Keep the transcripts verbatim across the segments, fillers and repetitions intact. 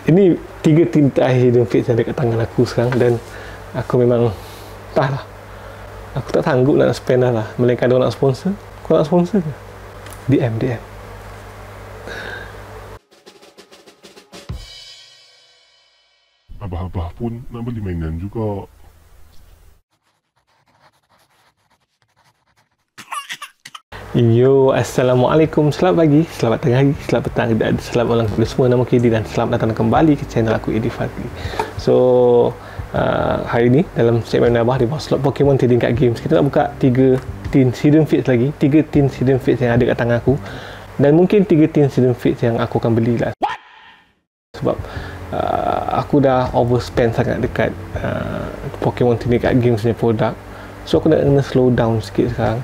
Ini tiga tin terakhir Hidden Fates yang ada kat tangan aku sekarang, dan aku memang tak lah. Aku tak sanggup nak spend dah lah. Melainkan ada orang nak sponsor. Kau nak sponsor ke? D M, D M. Abah-abah pun nak beli mainan juga. Yo, Assalamualaikum, selamat pagi, selamat tengah hari, selamat petang, dan selamat malam kepada semua. Nama K D dan selamat datang kembali ke channel aku, Edi Fadli. So, uh, hari ni dalam segmen Abah di bawah slot Pokemon Trading Card Games, kita nak buka tiga tin Hidden Fates lagi, tiga tin Hidden Fates yang ada kat tangan aku, dan mungkin tiga tin Hidden Fates yang aku akan beli lah. Sebab uh, aku dah overspend sangat dekat uh, Pokemon Trading Card Games punya produk. So, aku nak kena slow down sikit sekarang.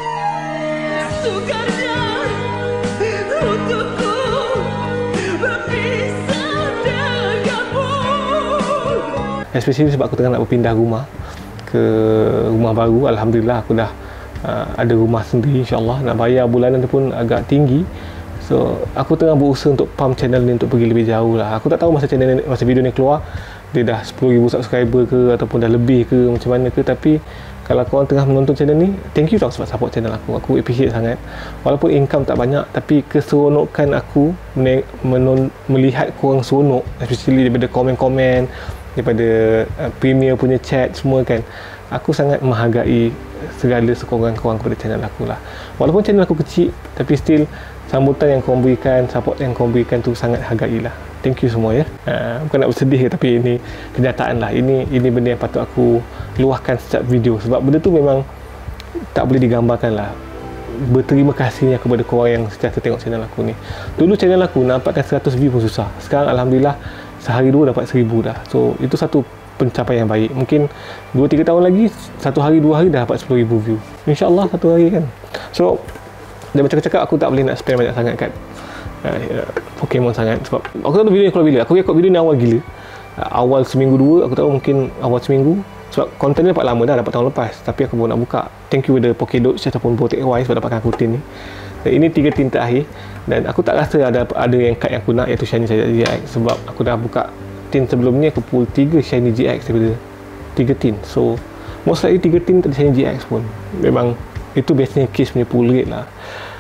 Especially sebab aku tengah nak berpindah rumah ke rumah baru. Alhamdulillah aku dah uh, ada rumah sendiri, insyaAllah. Nak bayar bulanan pun agak tinggi. So aku tengah berusaha untuk pump channel ni untuk pergi lebih jauh lah. Aku tak tahu masa channel ni, masa video ni keluar dia dah sepuluh ribu subscriber ke ataupun dah lebih ke macam mana ke. Tapi kalau korang tengah menonton channel ni, thank you tau sebab support channel aku. Aku appreciate sangat. Walaupun income tak banyak, tapi keseronokan aku menon, melihat korang seronok, especially daripada komen-komen, daripada uh, premier punya chat semua kan. Aku sangat menghargai segala sokongan korang kepada channel aku lah. Walaupun channel aku kecil, tapi still sambutan yang korang berikan, support yang korang berikan tu sangat hargailah. Thank you semua ya. Uh, bukan nak bersedih tapi ini kenyataan lah. Ini ini benda yang patut aku luahkan setiap video. Sebab benda tu memang tak boleh digambarkan lah. Berterima kasihnya kepada korang yang sentiasa tengok channel aku ni. Dulu channel aku nak dapatkan seratus view pun susah. Sekarang Alhamdulillah sehari dua dapat seribu dah. So itu satu pencapaian yang baik. Mungkin dua tiga tahun lagi, satu hari dua hari dah dapat sepuluh ribu view. InsyaAllah satu hari kan. So dan macam cakap, aku tak boleh nak spend banyak sangat kat uh, Pokemon sangat. Sebab aku tak tahu video ni keluar bila. Aku rekod video ni awal gila. Uh, awal seminggu dua, aku tahu mungkin awal seminggu. Sebab konten ni dapat lama dah, dapat tahun lepas. Tapi aku baru nak buka. Thank you kepada Pokédocs ataupun Protect Y sebab dapatkan aku tin ni. Dan ini tiga tin terakhir. Dan aku tak rasa ada ada yang card yang aku nak, iaitu Shiny Charizard G X. Sebab aku dah buka tin sebelum ni, aku pull tiga Shiny G X daripada tiga tin. So most likely tiga tin tak ada Shiny G X pun. Memang itu biasanya case punya pull rate lah.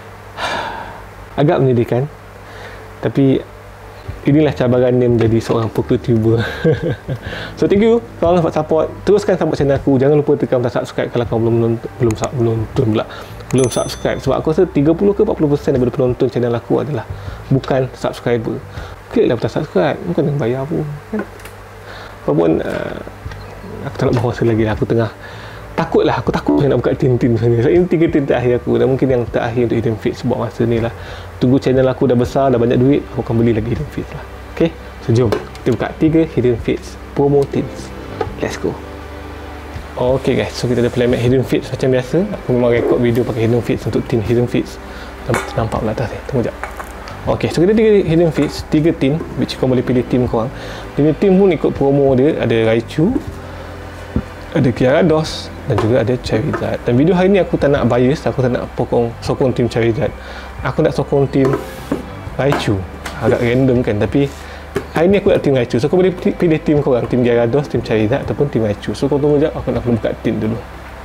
Agak menyedihkan, tapi inilah cabaran dia menjadi seorang Poketuber. So thank you korang dapat support. Teruskan support channel aku. Jangan lupa tekan butang subscribe kalau korang belum menonton, belum belum belum pula belum subscribe. Sebab aku rasa tiga puluh ke empat puluh peratus daripada penonton channel aku adalah bukan subscriber. Kliklah butang subscribe, bukan yang bayar pun kan. Walaupun uh, aku tak nak berasa lagi lah. Aku tengah takut lah, aku takut nak buka tin-tin sebenarnya. So, ini tiga tin terakhir aku, dan mungkin yang terakhir untuk Hidden Fates buat masa ni lah. Tunggu channel aku dah besar, dah banyak duit, aku akan beli lagi Hidden Fates lah. Okay, so jom kita buka tiga Hidden Fates promo tins. Let's go. Okay guys, so kita ada playmat Hidden Fates macam biasa. Aku memang rekod video pakai Hidden Fates untuk tin Hidden Fates. Nampak pula atas ni, tunggu sekejap. Okay, so kita ada tiga Hidden Fates, tiga tin, which korang boleh pilih tim korang. Dia tim pun ikut promo dia, ada Raichu, ada Gyarados, dan juga ada Charizard. Dan video hari ni aku tak nak bias, aku tak nak pokong, sokong tim Charizard. Aku nak sokong tim Raichu. Agak random kan, tapi hari ni aku nak tim Raichu. So kau boleh pilih tim korang, tim Gyarados, tim Charizard ataupun tim Raichu. So kau tunggu sekejap, aku nak buka tim dulu.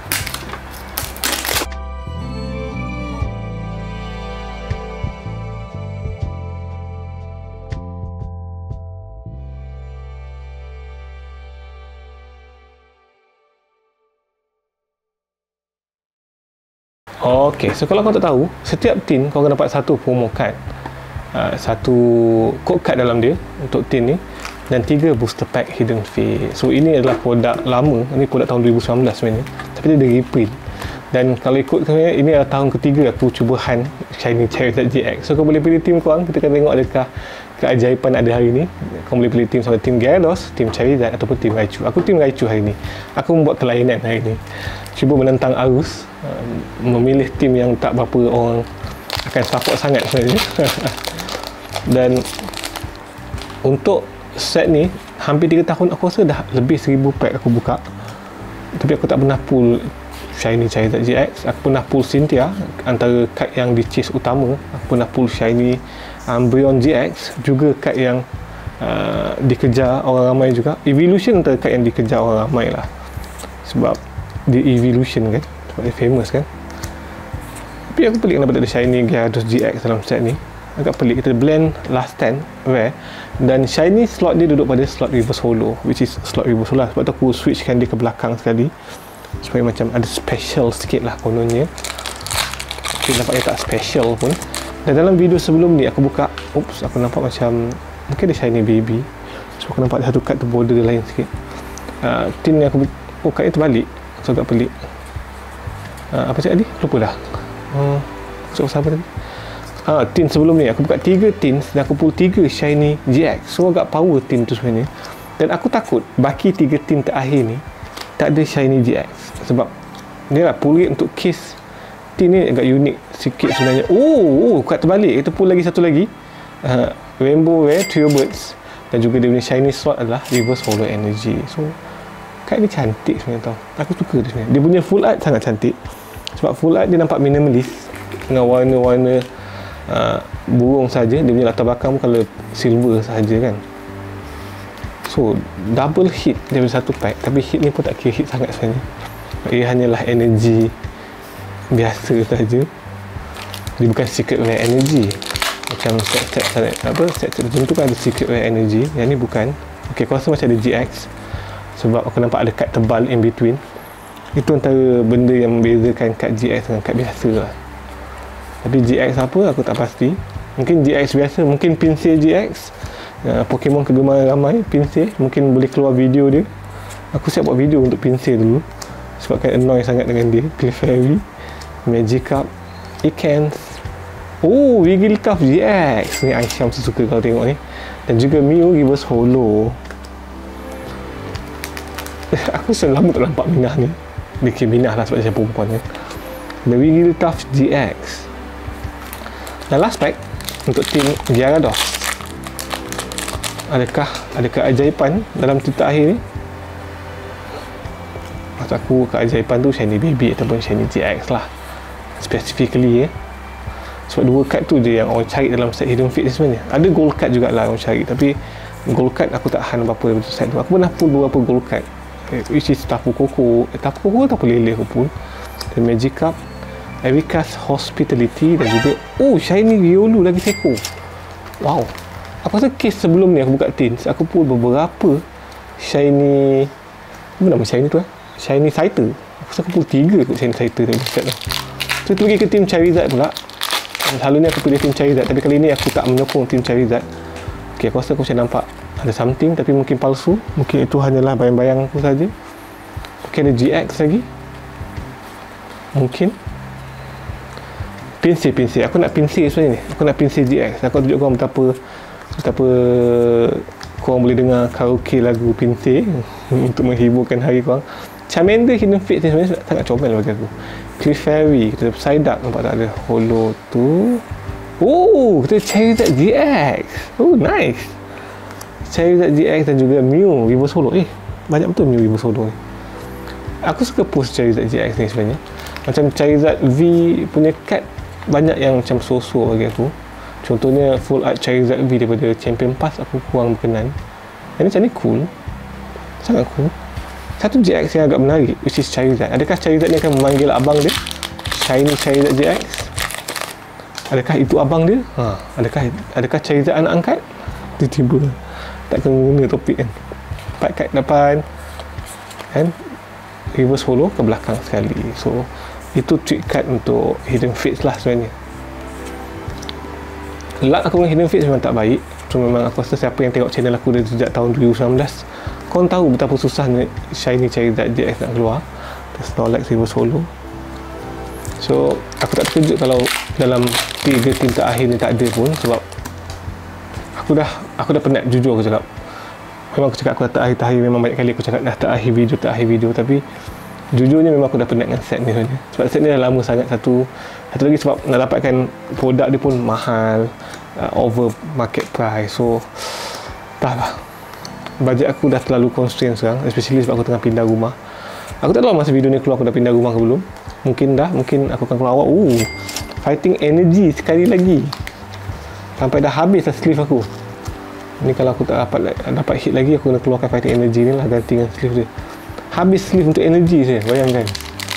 Okey, so kalau kau tak tahu, setiap tin kau akan dapat satu promo card, uh, satu code card dalam dia untuk tin ni, dan tiga booster pack Hidden Fates. So ini adalah produk lama, ini produk tahun dua ribu sembilan belas sebenarnya, tapi dia ada reprint. Dan kalau ikut sebenarnya, ini adalah tahun ketiga aku cuba hunt Shiny Charizard G X. So kau boleh pilih tim korang, kita akan tengok adakah keajaiban ada hari ni. Kau boleh pilih tim sama tim Gyarados, tim Charizard ataupun tim Raichu. Aku tim Raichu hari ni. Aku membuat kelainan hari ni. Cuba menentang arus, uh, memilih tim yang tak berapa orang akan support sangat sebenarnya. Dan untuk set ni hampir tiga tahun, aku rasa dah lebih seribu pack aku buka, tapi aku tak pernah pull Shiny Charizard G X. Aku pernah pull Cynthia, antara kad yang di chase utama. Aku pernah pull Shiny Umbreon G X, juga kad yang uh, dikejar orang ramai juga. Evolution antara kad yang dikejar orang ramai lah, sebab dia Evolution kan, sebab dia famous kan. Tapi aku pelik kenapa tak ada shiny Gyarados G X dalam set ni. Agak pelik. Kita blend last stand rare, dan shiny slot dia duduk pada slot reverse holo, which is slot reverse holo lah. Sebab tu aku switchkan dia ke belakang sekali supaya macam ada special sikit lah kononnya. Tapi nampaknya tak special pun. Dan dalam video sebelum ni aku buka, oops, aku nampak macam mungkin ada shiny baby. So aku nampak ada satu kad tu border dia lain sikit. uh, tin yang aku buka, oh kad ni terbalik, so agak pelik. uh, apa cakap tadi? Lupa dah. uh, aku cakap apa tadi? Ha, tin sebelum ni aku buka tiga tin dan aku pull tiga shiny G X. So agak power tin tu sebenarnya. Dan aku takut baki tiga tin terakhir ni tak ada shiny G X, sebab dia lah pull rate untuk case tin ni agak unik sikit sebenarnya. Oh, oh kad terbalik. Kita pull lagi satu lagi. Uh, Rainbow Rare Trio Birds, dan juga dia punya shiny slot adalah Reverse Holo Energy. So kad ni cantik sebenarnya tau. Aku suka dia sebenarnya. Dia punya full art sangat cantik. Sebab full art dia nampak minimalist dengan warna-warna Uh, burung saja. Dia punya latar belakang pun colour silver sahaja kan. So double hit dia punya satu pack, tapi hit ni pun tak kira hit sangat sebenarnya. Ia hanyalah energy biasa saja. Dia bukan secret rare energy macam set-set apa set-set tertentu kan ada secret rare energy. Yang ni bukan. Ok, aku rasa macam ada G X sebab aku nampak ada kad tebal in between. Itu antara benda yang membezakan kad G X dengan kad biasa lah. Tapi G X apa aku tak pasti. Mungkin G X biasa, mungkin Pinsir G X, uh, Pokemon kegemaran ramai Pinsir, mungkin boleh keluar video dia. Aku siap buat video untuk Pinsir dulu sebab kan annoy sangat dengan dia. Clefairy, Magikarp, Ekans, oh Wigglytuff G X ni Aisyah mesti suka kalau tengok ni. Dan juga Mew Reverse Holo. Aku selama tak nampak Minah ni. Dia kira Minah lah sebab dia perempuan kan. The Wigglytuff G X. Dan last pack untuk tim Gyarados. Adakah ada keajaiban dalam titah akhir ni? Maksud aku keajaiban tu shiny baby ataupun shiny G X lah specifically ya. Sebab dua kad tu je yang orang cari dalam set Hidden Fate sebenarnya. Ada gold card jugalah orang cari, tapi gold card aku tak han berapa daripada set tu. Aku pernah pull beberapa gold card, which is Tapu Koko, eh, Tapu Koko atau Lele aku pull, dan Magikarp, Erika's Hospitality, dan juga oh shiny Riolu lagi seko. Wow, aku rasa case sebelum ni aku buka tins, aku pull beberapa shiny, apa nama shiny tu eh? Shiny Scyther. Aku rasa aku pull tiga kot shiny Scyther tu. So tu pergi ke tim Charizard pula. Selalunya aku pilih tim Charizard, tapi kali ni aku tak menyokong tim Charizard. Ok, aku rasa aku macam nampak ada something, tapi mungkin palsu. Mungkin itu hanyalah bayang-bayang aku saja. Ok, ada G X lagi mungkin. Pinsir, pinsir. Aku nak pinsir sebenarnya ni. Aku nak pinsir G X. Aku tunjuk korang betapa betapa korang boleh dengar karaoke lagu pinsir untuk menghiburkan hari korang. Charmander Hidden Fate ni sebenarnya sangat comel bagi aku. Clefairy, kita Psyduck nampak tak ada holo tu. Oh, kita Charizard G X. Oh, nice. Charizard G X dan juga Mew Reverse Holo. Eh, banyak betul Mew Reverse Holo ni. Aku suka post Charizard G X ni sebenarnya. Macam Charizard V punya card banyak yang macam so-so bagi aku. Contohnya full art Charizard V daripada Champion Pass aku kurang berkenan. Yang ni macam ni cool, sangat cool. Satu G X yang agak menarik, which is Charizard. Adakah Charizard ni akan memanggil abang dia, shiny Charizard G X? Adakah itu abang dia? Ha, adakah adakah Charizard anak angkat? Tiba-tiba tak kena guna topik kan. Empat kad depan kan, reverse holo ke belakang sekali. So itu trick card untuk Hidden Fates lah sebenarnya. Luck aku dengan Hidden Fates memang tak baik. So memang aku rasa siapa yang tengok channel aku dari sejak tahun dua ribu sembilan belas, korang tahu betapa susahnya shiny Charizard G X nak keluar. Snorlax Reverse Holo. So aku tak terkejut kalau dalam tiga tim terakhir ni tak ada pun, sebab aku dah aku dah penat, jujur aku cakap. Memang aku cakap aku dah terakhir-terakhir, memang banyak kali aku cakap dah terakhir video terakhir video tapi jujurnya memang aku dah penat dengan set ni sebenarnya. Sebab set ni dah lama sangat. Satu satu lagi sebab nak dapatkan produk dia pun mahal, uh, over market price. So dah lah, bajet aku dah terlalu constraint sekarang, especially sebab aku tengah pindah rumah. Aku tak tahu masa video ni keluar aku dah pindah rumah ke belum. Mungkin dah, mungkin aku akan keluar awal. Uh, fighting energy sekali lagi sampai dah habis lah sleeve aku. Ni kalau aku tak dapat dapat hit lagi, aku kena keluarkan fighting energy ni lah, ganti dengan sleeve dia. Habis sleeve untuk energy saya, bayangkan.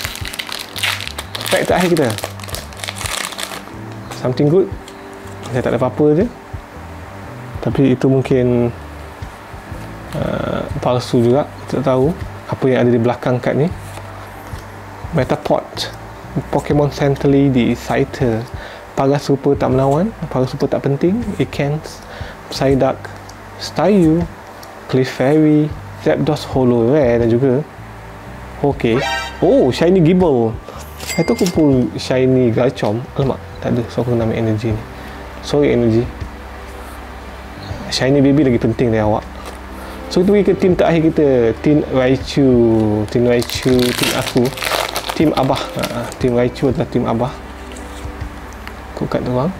Pack terakhir kita. Something good. Saya tak ada apa-apa je. Tapi itu mungkin uh, palsu juga. Tak tahu apa yang ada di belakang kad ni. Metapod, Pokemon Centelady, Scyther, Parasuper tak menawan, Parasuper tak penting, Ekans, Psyduck, Staryu, Clefairy, Zapdos Holo Rare dan juga okey. Oh, Shiny Gible. Saya tu aku pull Shiny Garchomp. Alamak, tak ada. So aku nak ambil energy ni. Sorry energy. Shiny Baby lagi penting dari awak. So kita pergi ke team terakhir kita, Team Raichu. Team Raichu, team aku, Team Abah. ha, Team Raichu adalah Team Abah. Aku kat ruang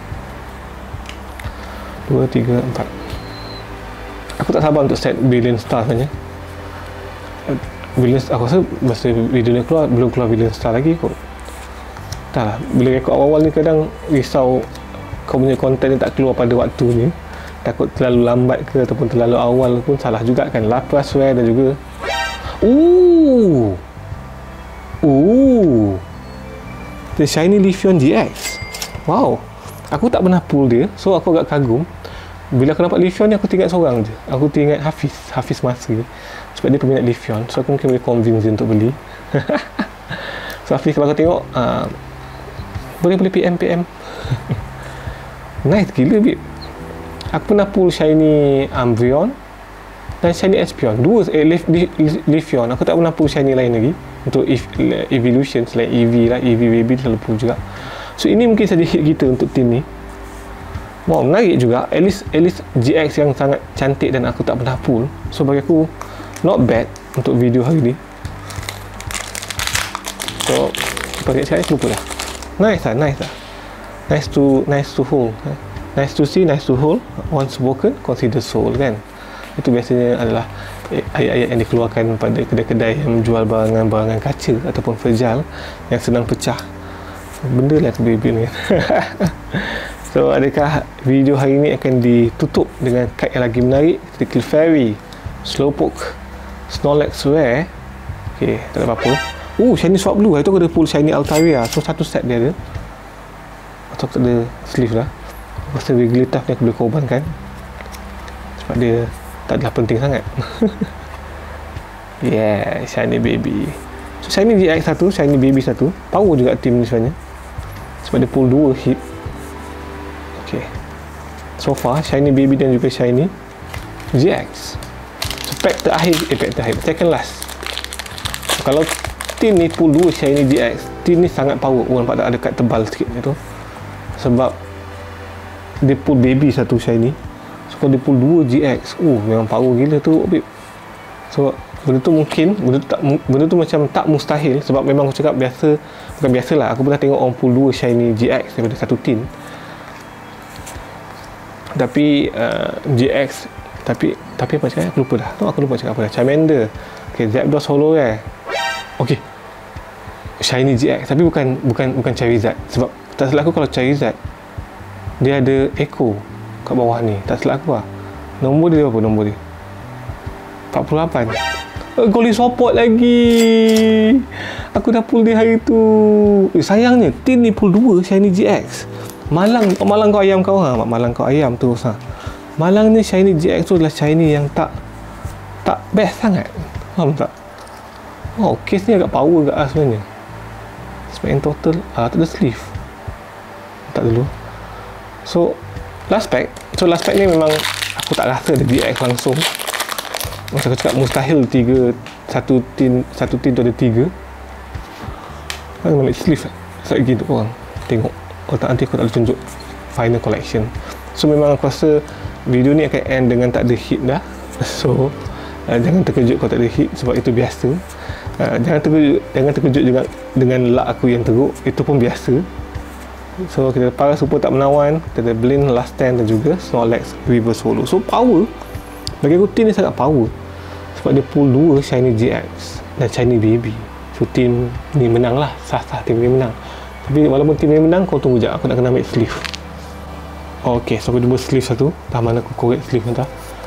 dua, tiga, empat. Aku tak sabar untuk set Billion Star sebenarnya. Billion Star, aku rasa masa video ni keluar, belum keluar Billion Star lagi kot. Tak lah, bila rekod awal-awal ni kadang risau kau punya konten ni tak keluar pada waktu ni. Takut terlalu lambat ke ataupun terlalu awal pun salah juga kan. Lapras Rare dan juga Ooh Ooh The Shiny Leafeon G X. Wow, aku tak pernah pull dia, so aku agak kagum. Bila aku dapat Leafeon ni, aku tinggal seorang je. Aku tinggal Hafiz, Hafiz Masri. Sebab dia peminat Leafeon, so aku mungkin boleh convince dia untuk beli. So Hafiz, kalau aku tengok uh, boleh-boleh P M P M. Nice gila, babe. Aku pernah pull Shiny Umbreon dan Shiny Espeon. Dua eh, Leafeon. Aku tak pernah pull Shiny lain lagi. Untuk Evolution selain E V lah, E V Baby selalu pull juga. So ini mungkin saja hit kita untuk team ni. Wow, menarik juga. At least, at least G X yang sangat cantik dan aku tak pernah pull. So bagi aku not bad untuk video hari ni. So pakai saya lupa dah. Nice lah, nice lah. Nice to nice to hold. Nice to see, nice to hold. Once spoken, consider sold kan. Itu biasanya adalah ayat-ayat yang dikeluarkan pada kedai-kedai yang menjual barangan-barangan kaca ataupun fragile yang senang pecah. Benda lah tu baby ni. So adakah video hari ni akan ditutup dengan kad yang lagi menarik? Clefairy, Slowpoke, Snorlax Rare. Ok, tak ada apa-apa. Oh, Shiny Swablu. Hari tu aku ada pull Shiny Altaria. So satu set dia ada. Atau aku tak ada sleeve lah. Rasa Wigglytuff ni aku boleh korbankan sebab dia tak adalah penting sangat. Yeah, Shiny Baby. So Shiny G X satu, Shiny Baby satu. Power juga team ni sebenarnya sebab dia pull dua hit. Okay, so far Shiny Baby dan juga Shiny G X. So pack terakhir, eh pack terakhir, second last. So, kalau team ni pull dua Shiny G X, team ni sangat power. Oh, nampak tak ada kad tebal sikit tu sebab dia pull Baby satu Shiny. So kalau dia pull dua G X, oh memang power gila tu, babe. So benda tu mungkin, benda tu, tak, benda tu macam tak mustahil sebab memang aku cakap biasa, bukan biasalah, aku pernah tengok orang pull dua Shiny G X daripada satu tin. Tapi uh, G X, tapi tapi apa cakap, aku lupa dah. Tu aku lupa cakap apa dah. Charmander. Okay, Zapdos Holo Rare. Okay, Shiny G X, tapi bukan bukan bukan Charizard. Sebab tak salah aku kalau Charizard dia ada echo kat bawah ni, tak salah aku lah. Nombor dia berapa nombor dia? empat puluh lapan. Eh, Golden Support lagi. Aku dah pull dia hari tu. Eh, sayangnya tin ni pull dua Shiny G X. Malang, oh, malang kau ayam kau ha. Malang kau ayam tu ha. Malang ni Shiny G X tu adalah Shiny yang tak tak best sangat. Faham tak? Oh, case ni agak power agak lah sebenarnya. Sebab in total ah, tak ada sleeve. Tak dulu. So last pack, so last pack ni memang aku tak rasa ada G X langsung. Masa aku cakap mustahil tiga, satu tin, satu tin tu ada tiga. Kan ambil sleeve sekejap lagi tu orang tengok. Oh tak, nanti aku tak boleh tunjuk final collection. So memang aku rasa video ni akan end dengan tak ada hit dah. So uh, jangan terkejut kalau tak ada hit sebab itu biasa. Uh, jangan terkejut, jangan terkejut juga dengan luck aku yang teruk, itu pun biasa. So kita para super tak menawan, kita ada Blinn, Last Stand dan juga Snorlax Reverse Holo. So power, bagi aku team ni sangat power sebab dia pull dua Shiny G X dan Shiny Baby. So team ni menang lah, sah-sah team ni menang. Tapi walaupun team ni menang, kau tunggu sekejap, aku nak kena ambil sleeve. Okay, so aku jumpa sleeve satu. Dah mana aku korek sleeve entah.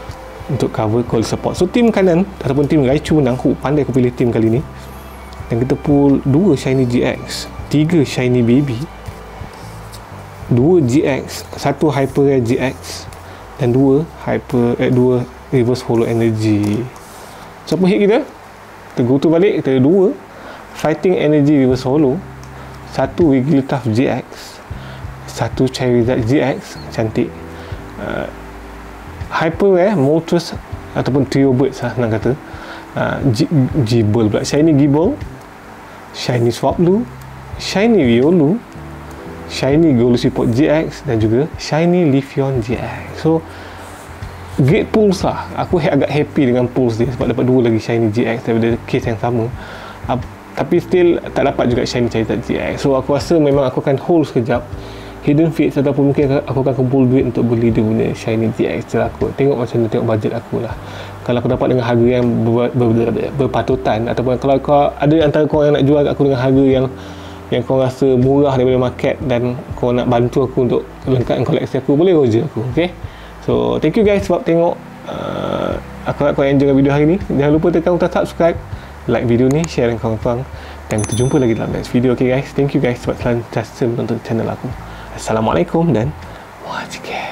untuk cover call support. So tim kanan ataupun tim Raichu menang. Aku pandai aku pilih tim kali ni. Dan kita pull dua Shiny G X, tiga Shiny Baby, dua G X, satu Hyper Rare G X dan dua Hyper eh, dua Reverse Holo Energy. Siapa hit kita? Kita go to balik, kita ada dua Fighting Energy Reverse Holo, satu Wigglytuff G X, satu Charizard G X, cantik. uh, Hyper Rare Moltres ataupun Trio Birds lah senang kata. uh, Gible pula, Shiny Gible, Shiny Swablu, Shiny Riolu, Shiny Gold Support G X dan juga Shiny Leafeon G X. So great pulls lah. Aku agak happy dengan pulls dia sebab dapat dua lagi Shiny G X daripada case yang sama. uh, tapi still tak dapat juga Shiny Charizard G X. So aku rasa memang aku akan hold sekejap Hidden Fates ataupun mungkin aku akan kumpul duit untuk beli dia punya Shiny G X setelah aku tengok macam mana, tengok budget aku lah. Kalau aku dapat dengan harga yang ber, ber, ber, ber, berpatutan, ataupun kalau kau ada antara kau yang nak jual aku dengan harga yang yang kau rasa murah daripada market dan kau nak bantu aku untuk lengkapkan koleksi aku, boleh roja aku. Okay, so thank you guys sebab tengok. uh, aku harap kau enjoy video hari ni. Jangan lupa tekan butang subscribe, like video ni, share dengan kawan-kawan, dan kita jumpa lagi dalam next video. Okay guys, thank you guys sebab selalu menonton channel aku. Assalamualaikum dan wajib.